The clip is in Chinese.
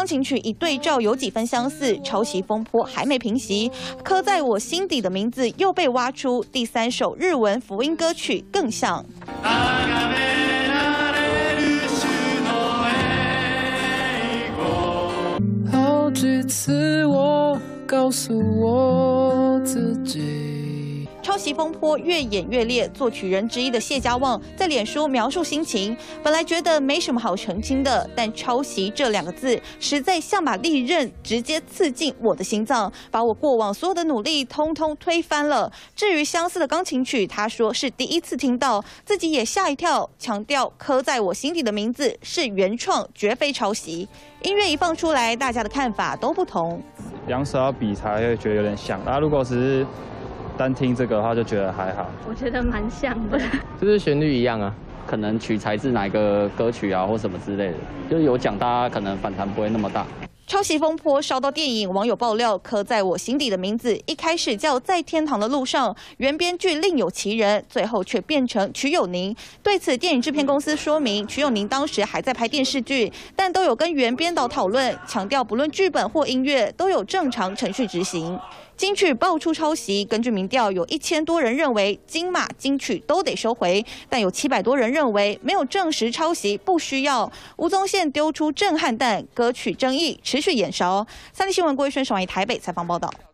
钢琴曲一对照，有几分相似，抄袭风波还没平息，刻在我心底的名字又被挖出，第3首日文福音歌曲更像。 好几次我告诉我自己。 抄袭风波越演越烈，作曲人之一的谢家旺在脸书描述心情，本来觉得没什么好澄清的，但抄袭这2个字实在像把利刃直接刺进我的心脏，把我过往所有的努力通通推翻了。至于相似的钢琴曲，他说是第一次听到，自己也吓一跳，强调刻在我心底的名字是原创，绝非抄袭。音乐一放出来，大家的看法都不同。 2首要比才会觉得有点像，如果只是 单听这个的话，就觉得还好。 我觉得蛮像的， 就是旋律一样啊， 可能取材自哪个歌曲啊，或什么之类的，就是有讲，大家可能反弹不会那么大。 抄袭风波烧到电影，网友爆料刻在我心底的名字，一开始叫在天堂的路上，原编剧另有其人，最后却变成瞿友宁。对此，电影制片公司说明，瞿友宁当时还在拍电视剧，但都有跟原编导讨论，强调不论剧本或音乐都有正常程序执行。 金曲爆出抄袭，根据民调，有1000多人认为金马、金曲都得收回，但有700多人认为没有证实抄袭不需要。吴宗宪丢出震撼弹，歌曲争议持续延烧。3立新闻郭奕轩、沈婉仪台北采访报道。